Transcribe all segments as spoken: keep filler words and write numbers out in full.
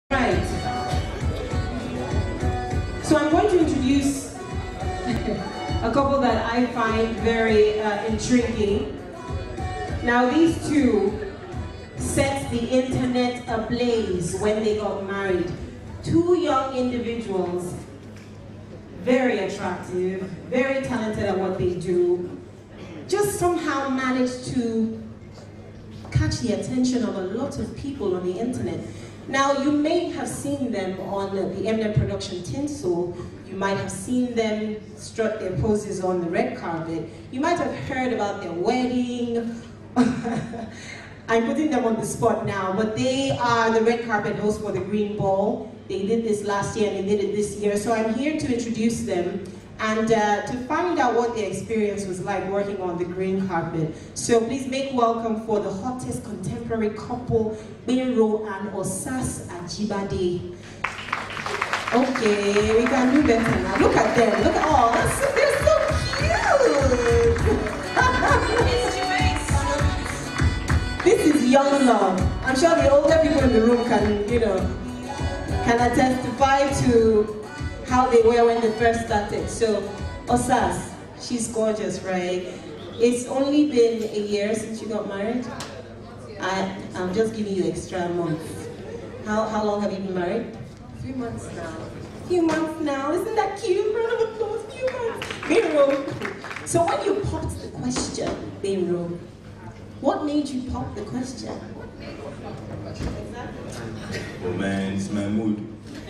Right. So I'm going to introduce a couple that I find very uh, intriguing. Now these two set the internet ablaze when they got married. Two young individuals, very attractive, very talented at what they do, just somehow managed to catch the attention of a lot of people on the internet. Now, you may have seen them on the M N production tinsel. You might have seen them strut their poses on the red carpet. You might have heard about their wedding. I'm putting them on the spot now, but they are the red carpet hosts for the Green Ball. They did this last year and they did it this year. So I'm here to introduce them and uh, to find out what their experience was like working on the green carpet. So please make welcome for the hottest contemporary couple, Gbenro and Osas Ajibade. Okay, we can do better now. Look at them. Look at oh, that's so, they're so cute. This is young love. I'm sure the older people in the room can, you know, can testify to how they were when they first started. So, Osas, she's gorgeous, right? It's only been a year since you got married. I, I'm just giving you extra months. How, how long have you been married? A few months now. A few months now. Isn't that cute? Round of applause. A few months. Gbenro. So when you popped the question, Gbenro, what made you pop the question? Oh man, it's my mood.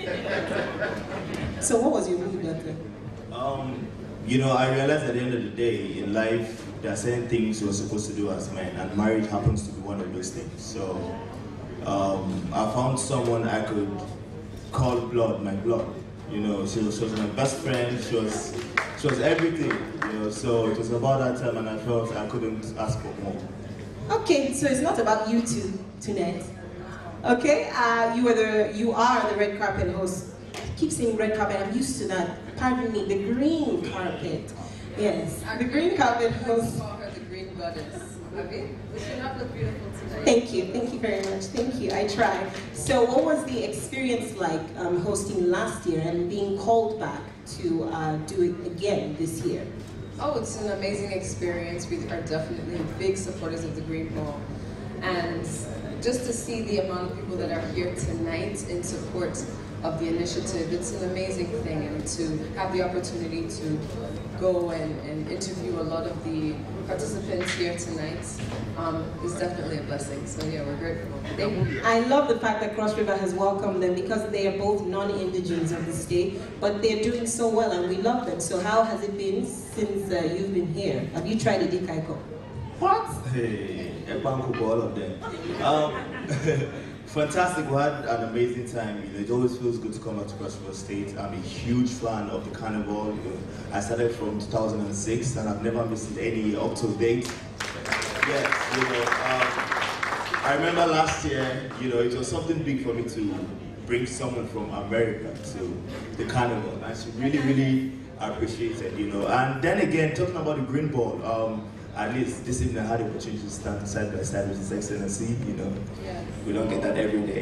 So what was your mood that day? Um, you know, I realized at the end of the day, in life, there are certain things you're supposed to do as men, and marriage happens to be one of those things. So, um, I found someone I could call blood, my blood. You know, she was, she was my best friend, she was, she was everything, you know, so it was about that time and I felt I couldn't ask for more. Okay, so it's not about you two tonight. Okay, uh, you are the you are the red carpet host. I keep saying red carpet. I'm used to that. Pardon me, the green carpet. Yes, the green carpet host. Call her the green goddess. Okay, we should not look beautiful tonight. Thank you, thank you very much. Thank you. I tried. So, what was the experience like um, hosting last year and being called back to uh, do it again this year? Oh, it's an amazing experience. We are definitely big supporters of the Green Ball, and just to see the amount of people that are here tonight in support of the initiative, it's an amazing thing, and to have the opportunity to go and, and interview a lot of the participants here tonight um, is definitely a blessing. So yeah, we're grateful. Thank you. I love the fact that Cross River has welcomed them because they are both non-indigens of the state, but they're doing so well and we love them. So how has it been since uh, you've been here? Have you tried the Dikaiko? What? Hey, all of them. Um, fantastic, we had an amazing time. You know, it always feels good to come back to Cross River State. I'm a huge fan of the carnival. You know, I started from two thousand six and I've never missed any up to date. Yes, you know, um, I remember last year, you know, it was something big for me to bring someone from America to the carnival. And she really, really appreciated, you know. And then again, talking about the Green Ball, um, at least this evening I had the opportunity to stand side by side with His Excellency, you know. Yeah. We don't get that every day.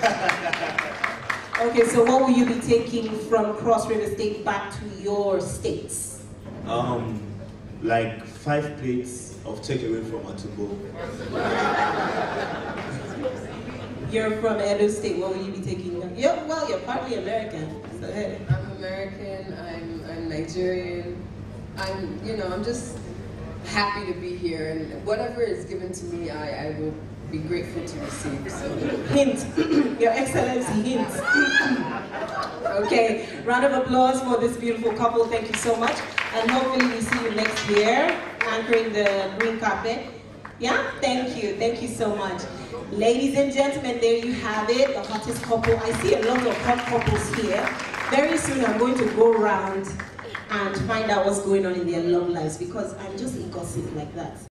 Okay, so what will you be taking from Cross River State back to your states? Um, like five plates of takeaway from Atumbo. You're from Edo State, what will you be taking? You're, well, you're partly American, so hey. I'm American, I'm, I'm Nigerian, I'm, you know, I'm just happy to be here, and whatever is given to me, I, I will be grateful to receive. So. Hint, Your Excellency, hint. Okay, round of applause for this beautiful couple. Thank you so much, and hopefully we see you next year anchoring the green carpet. Yeah, thank you, thank you so much. Ladies and gentlemen, there you have it, the hottest couple. I see a lot of hot couples here. Very soon I'm going to go around and find out what's going on in their love lives because I'm just a gossip like that.